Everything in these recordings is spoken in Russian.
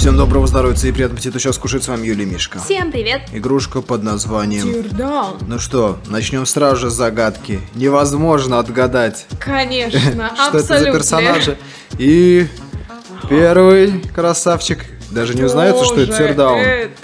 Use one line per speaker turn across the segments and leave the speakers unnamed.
Всем доброго здоровья и приятного аппетита. Сейчас кушает с вами Юлия Мишка.
Всем привет.
Игрушка под названием
Teardown.
Ну что, начнем сразу же с загадки. Невозможно отгадать.
Конечно,
что это за персонажи. И первый красавчик. Даже не узнается, что это Teardown.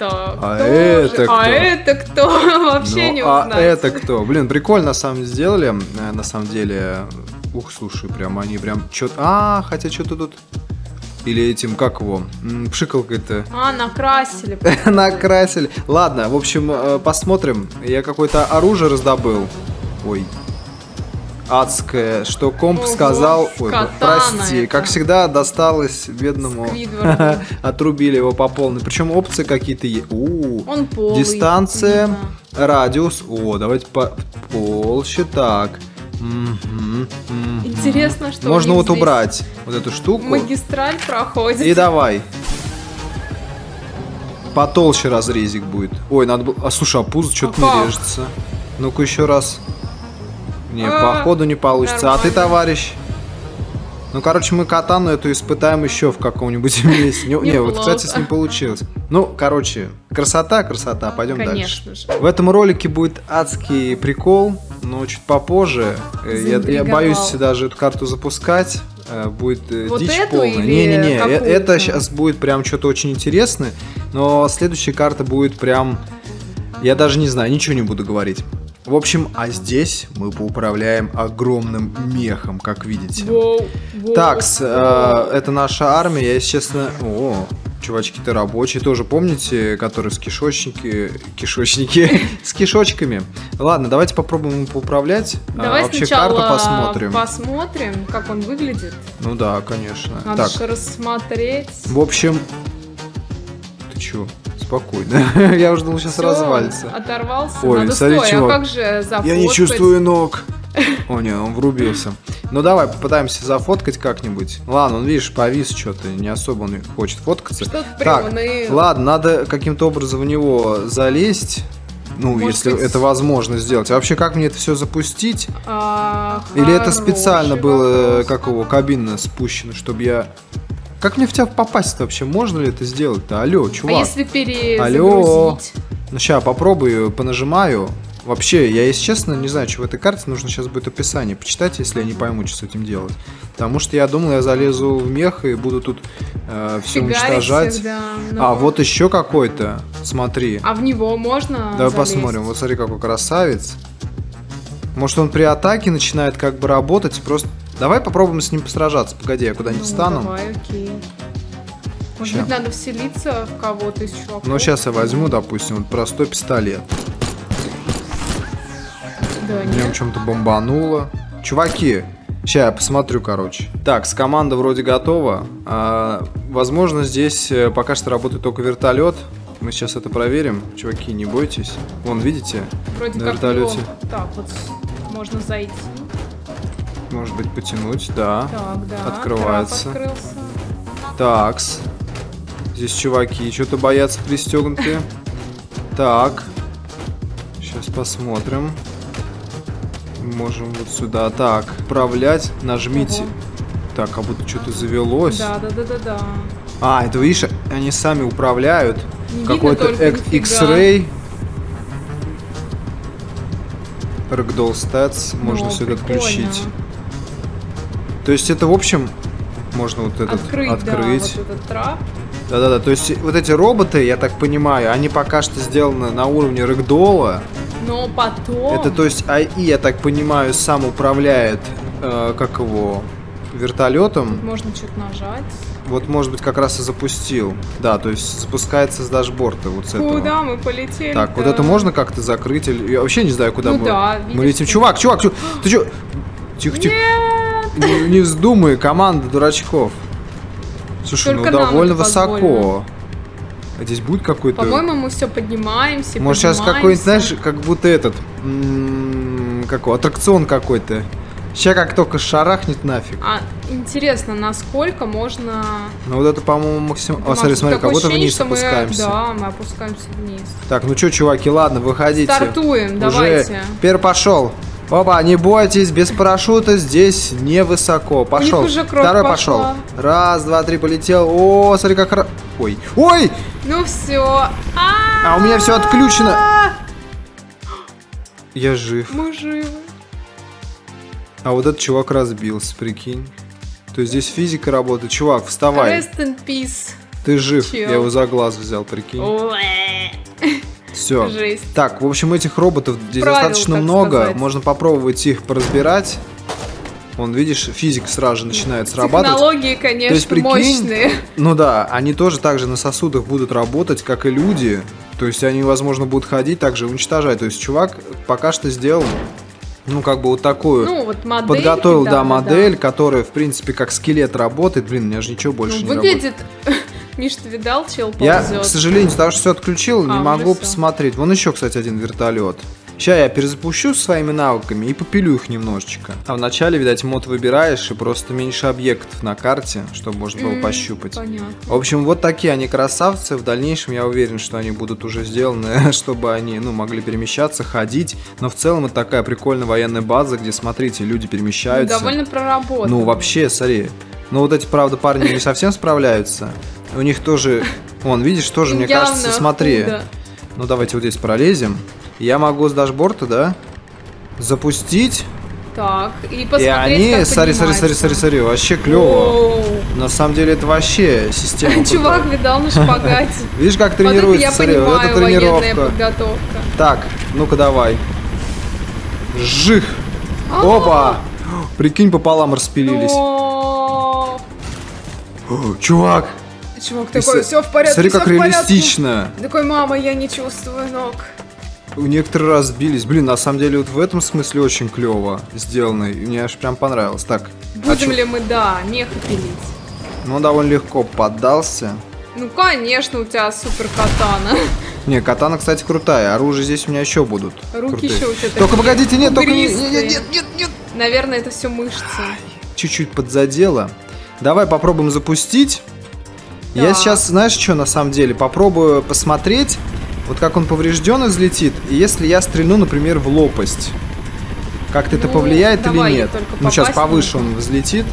Это кто? Вообще не узнается.
А это кто? Блин, прикольно на самом деле сделали. На самом деле. Ух, слушай, прям они прям что-то. Хотя что-то тут. Или этим, как его, пшикалкой-то.
Накрасили.
Накрасили. Ладно, в общем, посмотрим. Я какое-то оружие раздобыл. Ой. Адское. Что комп сказал. Ой, прости. Как всегда, досталось бедному. Отрубили его по полной. Причем опции какие-то есть.
Он полый.
Дистанция, радиус. Давайте по полще. Так.
Интересно, что
можно вот убрать вот эту штуку.
Магистраль проходит.
И давай. Потолще разрезик будет. Ой, надо было. Слушай, пузо что-то не режется. Ну-ка еще раз. Не, походу не получится. Нормально. А ты, товарищ? Ну, короче, мы катану эту испытаем еще в каком-нибудь месте. Не, вот, кстати, с ним получилось. Ну, короче, красота, пойдем дальше. В этом ролике будет адский прикол, но чуть попозже. Я боюсь даже эту карту запускать. Будет вот дичь полная. Не-не-не, это сейчас будет прям что-то очень интересное, но следующая карта будет прям... Я даже не знаю, ничего не буду говорить. В общем, а здесь мы поуправляем огромным мехом, как видите. Так, это наша армия, я, если честно... Чувачки-то рабочие, тоже помните, которые с кишочники, с кишочками. Ладно, давайте попробуем поуправлять.
Давай
вообще
сначала
карту
посмотрим, как он выглядит.
Ну да, конечно.
Надо же рассмотреть.
В общем, ты чё? Спокойно. Я уже думал, сейчас развалится.
Оторвался.
Ой,
надо
смотри,
стой,
чувак.
А как же зафоткать?
Я не чувствую ног. О, не, он врубился. Ну давай, попытаемся зафоткать как-нибудь. Ладно, он, видишь, повис что-то, не особо он хочет фоткаться.
Что-то
так,
приуныл.
ладно, надо каким-то образом в него залезть. Ну, может если быть... это возможно сделать. А вообще, как мне это все запустить? Или это специально было, как его, кабина спущена, чтобы я... Как мне в тебя попасть-то вообще? Можно ли это сделать-то? Алло, чувак.
А если перезагрузить?
Алло. Ну, сейчас попробую, понажимаю. Вообще, я, если честно, не знаю, что в этой карте. Нужно сейчас будет описание почитать, если я не пойму, что с этим делать. Потому что я думал, я залезу в мех и буду тут все уничтожать.
Всех, да, но...
вот еще какой-то. Смотри.
А в него можно
Давай
залезть?
посмотрим. Вот смотри, какой красавец. Может, он при атаке начинает как бы работать. Просто давай попробуем с ним посражаться. Погоди, я куда-нибудь встану.
Давай, окей. Может быть, надо вселиться в кого-то из чуваков?
Ну, сейчас я возьму, допустим, вот простой пистолет.
Да,
в нем чем-то бомбануло. Чуваки, сейчас я посмотрю, короче. Так, команда вроде готова. Возможно, здесь пока что работает только вертолет. Мы сейчас это проверим. Чуваки, не бойтесь. Вон, видите?
Вроде
на
как
вертолете.
Так, вот можно зайти.
Может быть, потянуть, да.
Так, да.
Открывается. Такс. Здесь чуваки что-то боятся пристегнутые. Так. Сейчас посмотрим. Можем вот сюда. Так, управлять. Нажмите. Так, как будто что-то завелось.
Да.
Это видишь, они сами управляют. Какой-то X-Ray. Ragdoll Stats. Можно все это отключить. То есть это, в общем, можно вот этот открыть.
Да, вот этот трап.
Да. То есть вот эти роботы, я так понимаю, они пока что сделаны на уровне Рэгдолла.
Но потом...
Это, то есть, АИ, я так понимаю, сам управляет, как его, вертолетом.
Тут можно что-то нажать.
Вот, может быть, как раз и запустил. Да, то есть запускается с дашборда вот с этого.
Куда мы полетели?
Так, вот это можно как-то закрыть? Или... Я вообще не знаю, куда мы летим. Чувак, ты чё? Тихо. Не вздумай, команда дурачков. Слушай,
только
довольно высоко. А здесь будет какой-то...
По-моему, мы все поднимаемся.
Может, сейчас какой-нибудь, знаешь, как будто этот... аттракцион какой-то. Сейчас как только шарахнет нафиг.
Интересно, насколько можно...
Ну вот это, по-моему, максимум... смотри, как будто вниз опускаемся.
Да, мы опускаемся вниз.
Так, ну что, чуваки, ладно, выходите.
Стартуем, давайте.
Первый пошел. Опа, не бойтесь, без парашюта здесь невысоко. Пошел.
У них уже кровь
Второй
пошла.
пошел. Раз, два, три, полетел. О, смотри, как... Ой. Ой!
Ну все.
А у меня все отключено. Я жив.
Мы живы.
А вот этот чувак разбился, прикинь. То есть здесь физика работает. Чувак, вставай.
Rest in peace.
Ты жив.
Чел.
Я его за глаз взял, прикинь. Все.
Жесть.
Так, в общем, этих роботов здесь
Правил,
достаточно
так
много.
сказать.
Можно попробовать их поразбирать. Вон, видишь, физика сразу же начинает срабатывать.
Технологии, конечно,
То есть, прикинь,
мощные.
Ну да, они тоже так же на сосудах будут работать, как и люди. То есть они, возможно, будут ходить, также уничтожать. То есть чувак пока что сделал, ну, как бы вот такую...
Ну, вот модель.
Подготовил, да, модель, которая, в принципе, как скелет работает. Блин, у меня же ничего больше
Ну,
не работает.
выглядит... Миш, ты видал, чел
Я,
ползет?
к сожалению, из-за того, что все отключил, не
уже
могу
всё.
посмотреть. Вон еще, кстати, один вертолет. Сейчас я перезапущу своими навыками и попилю их немножечко. А вначале, видать, мод выбираешь и просто меньше объектов на карте, чтобы можно было пощупать.
Понятно.
В общем, вот такие они красавцы. В дальнейшем я уверен, что они будут уже сделаны, чтобы они, ну, могли перемещаться, ходить. Но в целом это такая прикольная военная база, где, смотрите, люди перемещаются.
Довольно проработано.
Ну, вообще, смотри. Ну, вот эти, правда, парни не совсем справляются. У них тоже... Вон, видишь, тоже, мне
Явно
кажется, смотри.
худо.
Ну, давайте вот здесь пролезем. Я могу с дашборда, да, запустить.
Так, и
И
посмотреть,
они...
как
Смотри,
поднимается.
вообще клево.
Оу.
На самом деле, это вообще система.
Чувак видал на шпагате.
Видишь, как
Вот это
тренируется,
я
смотри, вот это
понимаю, военная
тренировка.
подготовка.
Так, ну-ка давай. Жих. Опа! Прикинь, пополам распилились.
О,
О, чувак,
Чувак такой, все в порядке,
смотри,
всё
как
в порядке.
реалистично.
Такой, мама, я не чувствую ног.
У некоторых разбились. Блин, на самом деле вот в этом смысле очень клево сделано. И мне аж прям понравилось. Так,
Будем ли мы, да, меха пилить?
ну он довольно легко поддался.
Ну, конечно, у тебя супер катана.
Не, катана, кстати, крутая. Оружие здесь у меня еще будут.
Руки
крутые.
еще у тебя
Только
такие
погодите, нет, только не,
бугристые.
нет.
Наверное, это все мышцы.
Чуть-чуть подзадело. Давай попробуем запустить. Я
Так.
сейчас, знаешь что, на самом деле, попробую посмотреть, вот как он поврежден и взлетит. И если я стрельну, например, в лопасть, как-то это
Ну,
повлияет
давай,
или
я
нет?
только
Ну, сейчас
попасть
повыше
нужно.
он взлетит.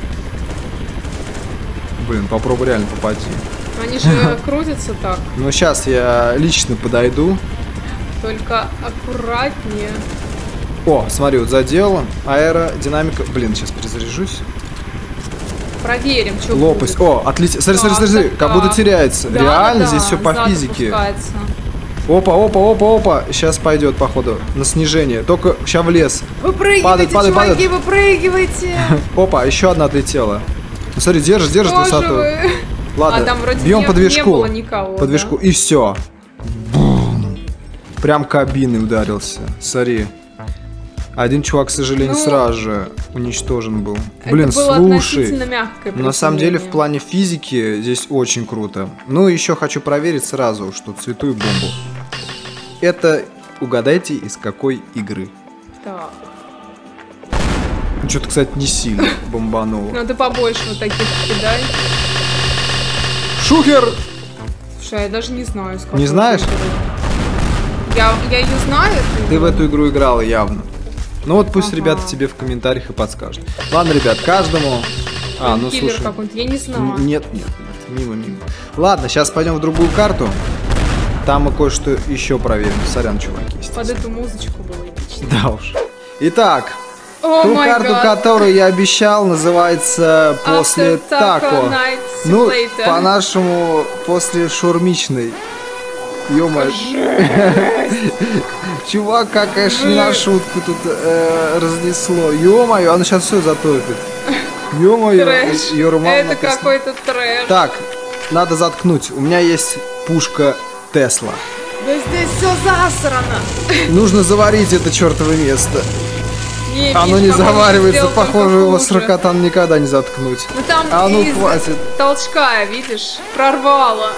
Блин, попробуй реально попади.
Они же крутятся так,
Ну, сейчас я лично подойду.
только аккуратнее.
О, смотри, вот задело. Аэродинамика. Блин, сейчас перезаряжусь.
Проверим, что
Лопасть.
будет.
О, отлично. Смотри,
Так,
смотри,
так,
как будто
так.
теряется.
Да,
Реально,
да,
здесь все по
зад
физике.
опускается.
Опа. Сейчас пойдет, походу, на снижение. Только сейчас в лес.
Выпрыгивайте,
Падает.
чуваки, выпрыгивайте.
Опа, еще одна отлетела. Ну, смотри, держишь
Тоже
высоту.
вы.
Ладно,
А там вроде
бьем
не
по движку.
было никого,
По движку. И все. Прям кабиной ударился. Смотри. Один чувак, к сожалению,
Ну,
сразу же уничтожен был.
Это
Блин,
было
слушай.
относительно мягкое
На самом деле, в
приземление.
плане физики здесь очень круто. Ну, еще хочу проверить сразу, что святую бомбу. Это, угадайте, из какой игры.
Так.
Что-то, кстати, не сильно бомбануло.
Ну ты побольше вот таких кидай.
Шухер!
Слушай, я даже не знаю, с какой
Не знаешь?
игры. Я ее знаю. эту
Ты в
игру.
эту игру играла явно. Ну вот пусть
Ага.
ребята тебе в комментариях и подскажут. Ладно, ребят, каждому... А, ну
Киллер
слушай.
какой-то, я не знаю.
Нет, мимо. Ладно, сейчас пойдем в другую карту. Там мы кое-что еще проверим. Сорян, чуваки.
Под эту музычку было эпично.
Да уж. Итак,
О
ту
май
карту,
гад.
которую я обещал, называется «После
After
тако».
Taco Night
Ну,
Simulator.
по-нашему, после шурмичной. Ё-моё. Чувак, как, конечно, не на шутку тут разнесло. Ё-моё, оно сейчас все затопит. Ё-моё,
Трэш.
Юрман
Это
написано.
какой-то трэш.
Так, надо заткнуть. У меня есть пушка Тесла.
Да здесь все засрано.
Нужно заварить это чертово место.
Не,
Оно
Миш,
не
по-моему,
заваривается,
сделал только
похоже, его
хуже.
с ракотан никогда не заткнуть.
Ну там
А ну
из
хватит.
толчка, видишь, прорвало.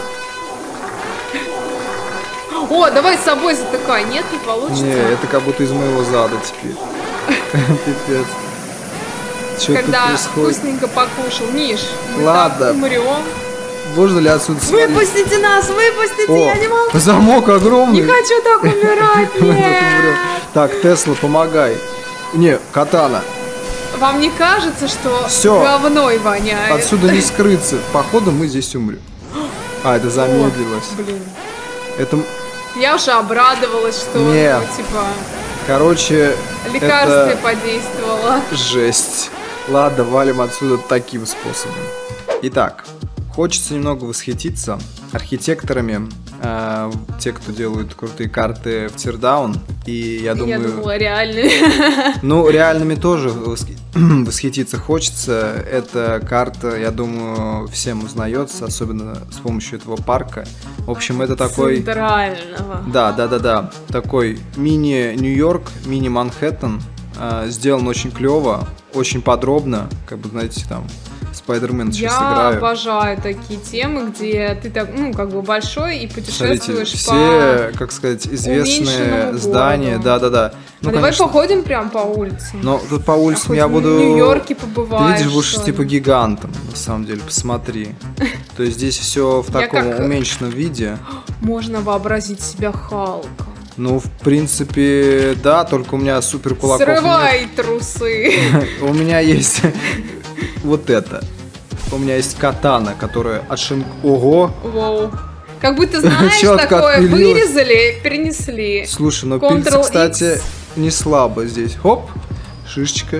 О, давай с собой затыкай. Нет, не получится.
Не, это как будто из моего зада теперь. Пипец. Что тут
Когда
происходит?
вкусненько покушал. Миш, мы
Ладно.
так умрем.
Можно ли отсюда свалить?
Выпустите нас, выпустите, я не могу.
Замок огромный.
Не хочу так умирать,
Мы тут
нет.
умрем. Так, Тесла, помогай. Не, катана.
Вам не кажется, что
Всё.
говной воняет?
Отсюда не скрыться. Походу мы здесь умрем. А, это замедлилось.
Блин.
Это,
Я уже обрадовалась, что
Не.
ну, типа
короче,
лекарствие
это
подействовало.
жесть. Ладно, валим отсюда таким способом. Итак, хочется немного восхититься архитекторами, те, кто делают крутые карты в Teardown. И я
Я
думаю...
думала, реальные.
Ну, реальными тоже восхититься хочется. Эта карта, я думаю, всем узнается, особенно с помощью этого парка. В общем, это такой...
Центрального.
Да. Такой мини-Нью-Йорк, мини-Манхэттен. Сделан очень клево, очень подробно. Как бы, знаете, там... Спайдермен сейчас
Я
играю.
обожаю такие темы, где ты так, ну, как бы большой и путешествуешь
Смотрите, все,
по...
как сказать, известные
уменьшенному
здания.
городу.
Да. Ну,
давай походим прям по улице.
Но тут по улицам
Хоть
я
в
буду...
Нью-Йорке
Ты
побываешь.
видишь, будешь
что ли.
типа гигантом, на самом деле, посмотри. То есть здесь все в
Я
таком
как-
уменьшенном виде.
Можно вообразить себя Халком.
Ну, в принципе, да, только у меня супер кулаков
Срывай трусы.
нет. У меня есть вот это. У меня есть катана, которая Ого!
Воу. Как будто, знаешь,
Чётко
такое
отпилилась.
вырезали, перенесли.
Слушай, но
Ctrl-X.
пильца, кстати, не слабо здесь. Хоп, шишечка.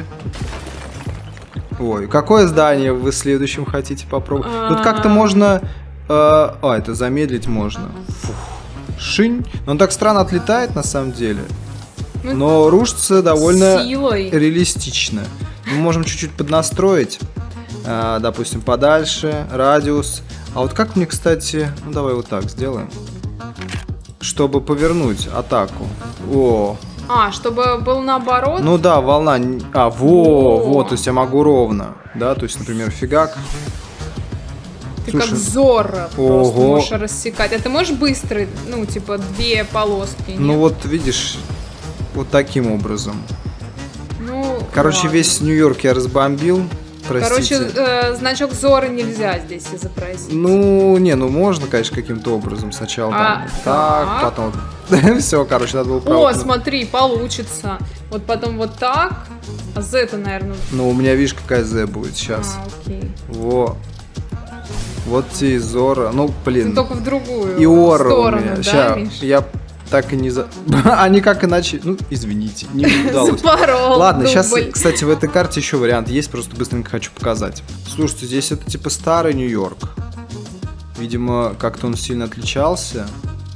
Ой, какое здание вы следующим хотите попробовать? Тут как-то можно... это замедлить можно. Фух. Шинь. Но он так странно отлетает, на самом деле.
Ну,
Но рушится довольно
силой.
реалистично. Мы можем чуть-чуть поднастроить. Допустим, подальше, радиус. А вот как мне, кстати... Ну, давай вот так сделаем. Чтобы повернуть атаку. О,
Чтобы был наоборот.
ну да, волна... Вот, то есть я могу ровно. Да, то есть, например, фигак.
Ты
слушай,
как Зорро просто
ого.
можешь рассекать. А ты можешь быстро, ну, типа, 2 полоски? Нет?
Ну вот, видишь, вот таким образом.
Ну,
Короче,
ладно.
весь Нью-Йорк я разбомбил. Простите.
Короче, значок Зоры нельзя здесь изобразить.
Ну, можно, конечно, каким-то образом. Сначала там вот так, потом... Все, короче, надо было
О, смотри, получится. Вот потом вот так. А Z-то, наверное...
Ну, у меня, видишь, какая Z будет сейчас.
Окей.
Во. Вот те и Зора. Ну, блин.
Ну, только в другую
И Ора у
сторону,
меня.
да,
Ща,
Миш?
я так и не за... А никак иначе... Ну, извините, не удалось.
Запорол
Ладно, сейчас,
дубль.
кстати, в этой карте еще вариант есть, просто быстренько хочу показать. Слушайте, здесь это типа старый Нью-Йорк. Видимо, как-то он сильно отличался.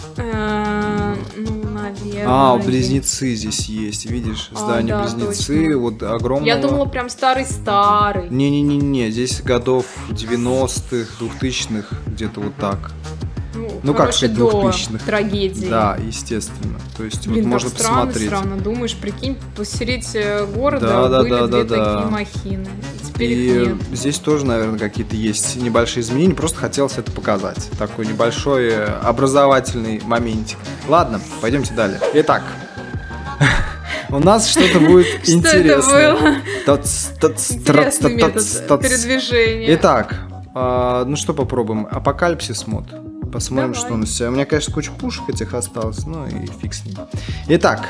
Ну, наверное.
Близнецы здесь есть, видишь?
А,
Здание
да,
близнецы,
точно.
вот огромного.
Я думала, прям старый-старый.
Не-не-не, здесь годов 90-х, 2000-х, где-то вот так. Ну, как
короче,
сказать,
до
2000-х.
Трагедии.
Да, естественно. То есть
Блин,
вот можно
так странно,
посмотреть.
странно. Думаешь, прикинь, посередь города
Да,
были
да,
две
да.
такие махины. Теперь их
И
нет.
здесь тоже, наверное, какие-то есть небольшие изменения. Просто хотелось это показать. Такой небольшой образовательный моментик. Ладно, пойдемте далее. Итак, у нас что-то будет интересное.
Интересный метод передвижения.
Итак, ну что попробуем? Апокалипсис мод. Посмотрим,
Давай.
что у нас все. У меня, конечно, куча пушек этих осталось, ну и фиг с ним. Итак.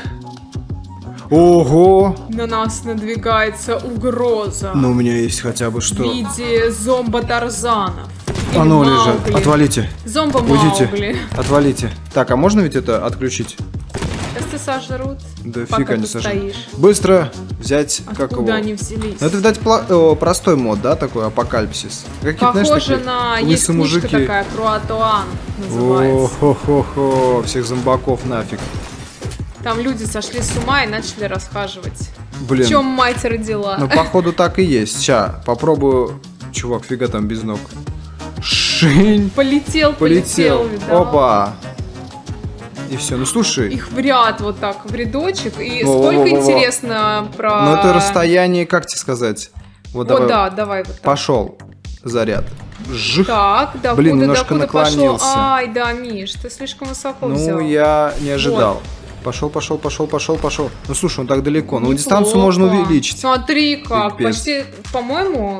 Ого!
На нас надвигается угроза.
Ну, у меня есть хотя бы что.
В виде зомбо-тарзанов.
А ну, лежат. Отвалите. Уйдите.
Зомбо-маугли.
Отвалите. Так, а можно ведь это отключить?
Сейчас ты сожрут.
Да
пока
фиг
ты
они сожрут.
стоишь.
Быстро взять, как его.
Откуда они взялись?
Ну, это, видать, простой мод, да, такой апокалипсис. Какие-то, знаешь,
Похоже
такие
на...
лысые
Есть книжка
мужики.
такая, Круатуан называется.
О-хо-хо-хо, всех зомбаков нафиг.
Там люди сошли с ума и начали расхаживать.
Блин.
В чем мать родила?
Ну, походу, так и есть. Ща, попробую. Чувак, фига там без ног. Шинь.
Полетел, видал?
Опа. И все. Ну, слушай.
Их в ряд вот так, в рядочек. И
Во-во-во-во.
сколько интересно про...
Ну, это расстояние, как тебе сказать? Вот давай.
да, давай вот так.
Пошел заряд. Жих.
Так, докуда,
Блин, немножко
докуда пошел?
наклонился.
Ай, да, Миш, ты слишком высоко взял.
Ну, я не ожидал. Пошел. Ну, слушай, он так далеко. Ну, дистанцию можно увеличить.
Смотри как,
Пипец.
почти, по-моему,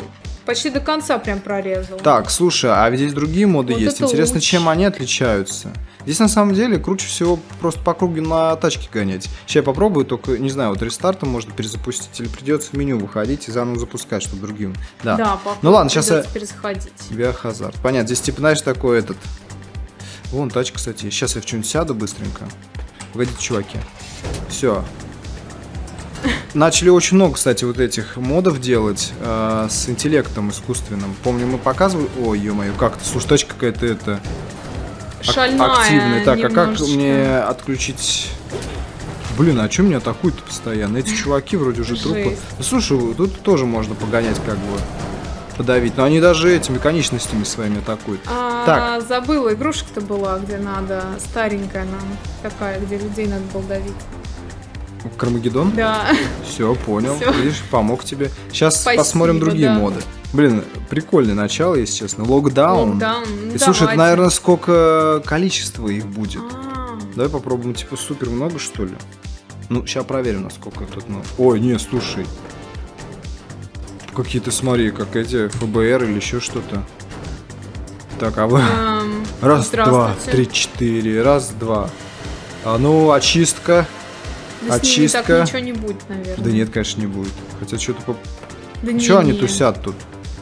почти до конца прям прорезал.
Так, слушай, а ведь здесь другие моды
Вот
есть.
это
Интересно,
луч.
чем они отличаются. Здесь на самом деле круче всего просто по кругу на тачке гонять. Сейчас я попробую, только не знаю, вот рестартом можно перезапустить или придется в меню выходить и заново запускать, чтобы другим. Да.
походу
Ну ладно, сейчас я...
придется перезаходить.
Биохазард. Понятно, здесь типа, знаешь, такой этот... Вон тачка, кстати. Сейчас я в что-нибудь сяду быстренько. Погодите, чуваки. Все. Начали очень много, кстати, вот этих модов делать с интеллектом искусственным. Помню, мы показывали... Ой, ё-моё, как-то, слушай, тачка какая-то это...
Шальная
активная. Так, а как
немножечко.
мне отключить... Блин, а что меня атакуют постоянно? Эти чуваки вроде уже трупы.
Жесть.
Ну, слушай, тут тоже можно погонять, как бы, подавить. Но они даже этими конечностями своими атакуют. Так.
Забыла, игрушка-то была, где надо, старенькая нам, такая, где людей надо было давить.
Кармагеддон?
Да.
Все, понял.
Всё.
Видишь, помог тебе. Сейчас
Спасибо,
посмотрим другие
да.
моды. Блин, прикольное начало, если честно. Локдаун.
Локдаун. Ну,
И слушай, это,
давайте.
наверное, сколько количества их будет.
А,
Давай попробуем, типа, супер много, что ли? Ну, сейчас проверим, насколько тут много. Ой, не, слушай. Какие-то, смотри, как эти ФБР или еще что-то. Так, а вы... Раз, два,
здравствуйте.
три, четыре. Раз, два. А ну, очистка.
Да с ними
Очистка.
так ничего не будет, наверное.
Да нет, конечно, не будет. Хотя что-то...
Да не,
Чего они
не.
тусят тут?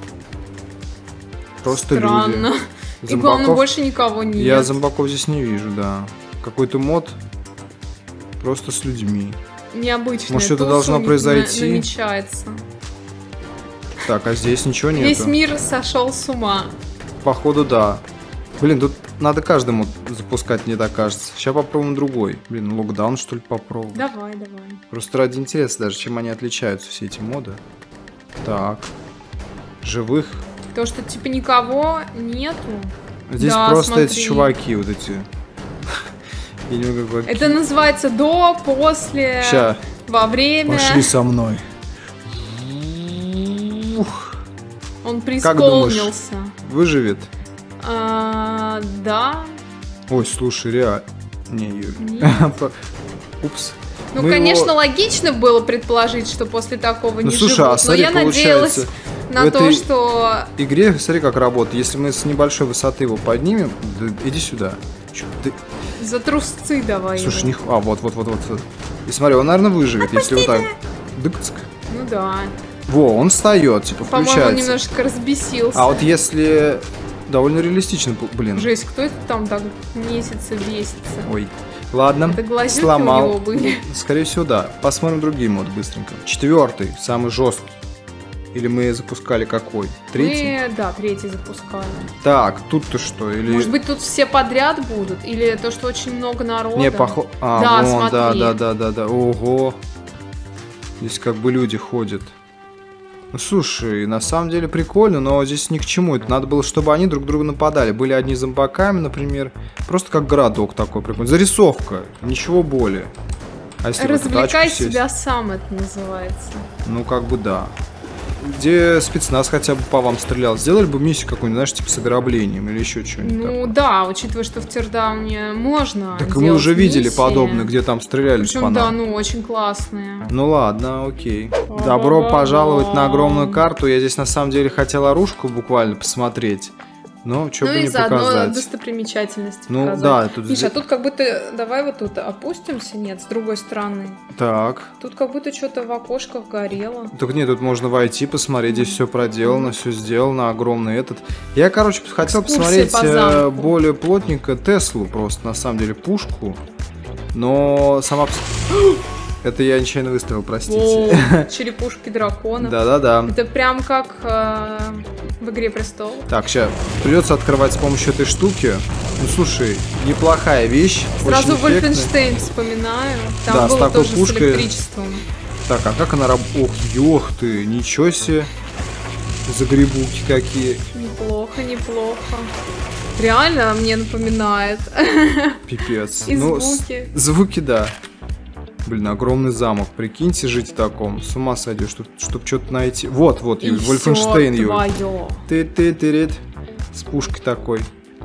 Просто
Странно.
люди.
И главное,
Зомбаков-
больше никого нет.
Я зомбаков здесь не вижу, да. Какой-то мод просто с людьми.
Необычно.
Может, что-то должно произойти?
Намечается.
Так, а здесь ничего нету.
Весь мир сошел с ума.
Походу, да. Блин, тут надо каждому запускать, мне так кажется. Сейчас попробуем другой. Блин, локдаун, что ли, попробуем?
Давай.
Просто ради интереса даже, чем они отличаются, все эти моды. Так. Живых.
То, что типа никого нету.
Здесь
Да,
просто эти
смотри.
чуваки вот эти. Я не могу как-
Это называется до, после,
Ща.
во время.
Пошли со мной. Ух,
Он
Как думаешь?
преисполнился.
выживет.
Да.
Ой, слушай, реально. Не, Юль.
Нет.
Упс.
Ну,
Мы
конечно,
его-
логично было предположить, что после такого
Ну,
не
слушай,
живут.
а смотри,
но я надеялась
получается,
на
в
то,
этой-
что...
игре, смотри, как работает. Если мы с небольшой высоты его поднимем, да иди сюда. Чё, ты-
За трусцы давай
Слушай,
его.
А, вот. И смотри, он, наверное, выживет, если вот так. Дык-цк.
Ну да.
Во, он встает, типа,
По-моему,
включается.
немножко разбесился.
А вот если довольно реалистично, блин.
Жесть, кто это там так месяца бесится?
Ой. Ладно,
Это глазюки
сломал.
у него были.
Скорее всего, да. Посмотрим другие моды быстренько. 4-й, самый жесткий. Или мы запускали какой? 3-й?
Мы, да, 3-й запускали.
Так, тут-то что? Или...
Может быть, тут все подряд будут? Или то, что очень много народа?
Не, похоже... А,
Да,
вон,
смотри.
да. Ого. Здесь как бы люди ходят. Ну, слушай, на самом деле прикольно, но здесь ни к чему. Это надо было, чтобы они друг друга нападали. Были одни зомбаками, например. Просто как городок такой прикольный. Зарисовка, ничего более. А если в эту
Развлекай
тачку сесть?
себя сам, это называется.
Ну, как бы да. Где спецназ хотя бы по вам стрелял. Сделали бы миссию какую-нибудь, знаешь, типа с ограблением или еще что-нибудь
Ну
такое.
да, учитывая, что в Тирдауне можно.
Так мы
делать
уже видели
миссии.
подобное, где там стреляли по
Причем, да,
нам.
ну очень классные.
Ну ладно, окей. Добро пожаловать на огромную карту. Я здесь на самом деле хотел оружку буквально посмотреть. Но что
Ну
бы
и
не
заодно
показать.
достопримечательности
Ну
показать.
да, тут...
Миша, а тут как будто... Давай вот тут опустимся, нет, с другой стороны.
Так.
Тут как будто что-то в окошках горело.
Так нет, тут можно войти, посмотреть, здесь все проделано, все сделано, огромный этот. Я, короче, хотел
Экскурсия
посмотреть
по замку.
более плотненько Теслу, просто на самом деле пушку. Но сама... Это я нечаянно выставил, простите.
О, черепушки драконов.
Да-да-да.
Это прям как в «Игре престолов».
Так, сейчас придется открывать с помощью этой штуки. Ну, слушай, неплохая вещь.
Сразу
очень эффектная.
Вольфенштейн вспоминаю. Там
Да, с
было
такой
тоже
пушкой.
с электричеством.
Так, а как она работает? Ох, ёх ты, ничего себе. Загребуки какие.
Неплохо, неплохо. Реально мне напоминает.
Пипец.
И
Ну,
звуки.
Звуки, да. Блин, огромный замок. Прикиньте, жить в таком. С ума сойдешь, чтобы что-то найти. Вот,
И
Юль,
всё
Вольфенштейн, Юль.
твоё.
Ты-ты-ты-рит. С пушкой такой.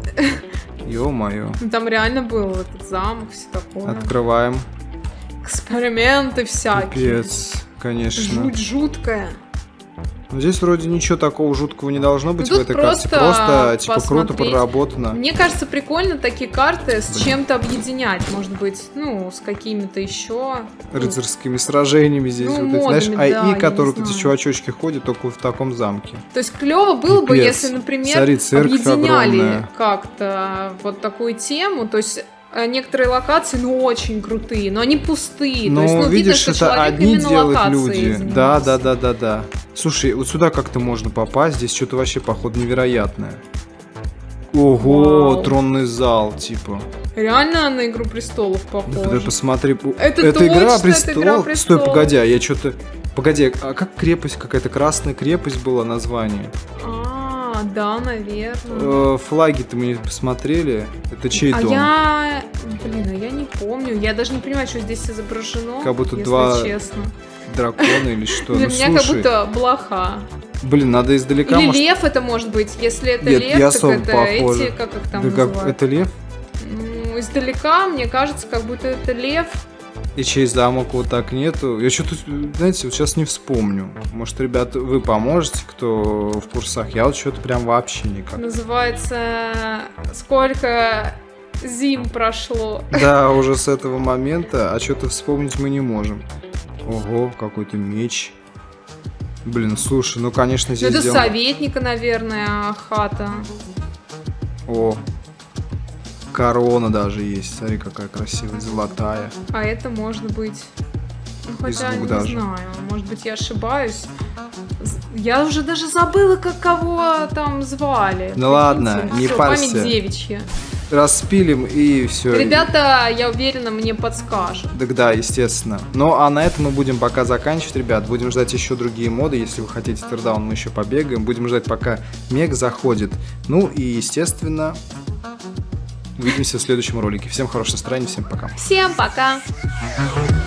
Ё-моё.
Ну, там реально был этот замок, все такое.
Открываем.
Эксперименты всякие.
Пипец, конечно.
Жуть жуткая.
Ну, здесь вроде ничего такого жуткого не должно быть
Ну,
в
тут
этой карте. Просто, типа, круто
посмотреть.
проработано.
Мне кажется, прикольно такие карты с чем-то объединять. Может быть, ну, с какими-то еще...
Рыцарскими сражениями здесь.
Ну,
вот эти, знаешь,
модами, да,
АИ, которые
я не
вот эти
знаю.
чувачочки ходят только в таком замке.
То есть клево было бы,
Пипец.
если, например,
Смотри, церковь
объединяли
огромная.
как-то вот такую тему. То есть некоторые локации, ну, очень крутые, но они пустые. То есть,
Ну,
ну,
видишь,
видно, что
это
человек
одни
именно
делают
локацией
люди.
занимался.
Да. Слушай, вот сюда как-то можно попасть. Здесь что-то вообще, походу, невероятное. Ого,
Вау.
тронный зал, типа.
Реально на «Игру престолов»
Да
похоже.
посмотри.
Это
игра
точно, это
престолов.
«Игра
Стой,
престолов».
погоди, а я что-то. Погоди, а как крепость какая-то? Красная крепость была название.
Да, наверное.
Флаги-то мы не посмотрели. Это чей дом?
Я не помню. Я даже не понимаю, что здесь изображено.
Как будто
если
два
честно.
Дракона или что?
Для
Ну,
меня как
слушай,
будто блоха.
блин, надо издалека.
Или
может-
лев это может быть. Если это
Нет,
лев,
ясов
так это
похоже.
эти, как их там
Да как,
называют?
это лев?
Ну, издалека, мне кажется, как будто это лев.
И чей замок вот так нету. Я что-то, знаете, вот сейчас не вспомню. Может, ребята, вы поможете, кто в курсах? Я вот что-то прям вообще никак.
Называется «Сколько зим прошло».
Да, уже с этого момента, а что-то вспомнить мы не можем. Ого, какой-то меч. Блин, слушай, ну, конечно,
Ну,
здесь
это
сделано-
советника, наверное, хата.
О, корона даже есть. Смотри, какая красивая, золотая.
А это может быть... Ну,
Из
хотя
двух
не
даже.
знаю. Может быть, я ошибаюсь. Я уже даже забыла, как кого там звали.
Ну ладно,
Прикиньте.
не
Всё,
парься.
память девичья.
Распилим и все.
Ребята, я уверена, мне подскажут.
Так да, естественно. Ну, а на этом мы будем пока заканчивать, ребят. Будем ждать еще другие моды. Если вы хотите Тердаун, мы еще побегаем. Будем ждать, пока Мег заходит. Ну и, естественно, увидимся в следующем ролике. Всем хорошего настроения, всем пока.
Всем пока!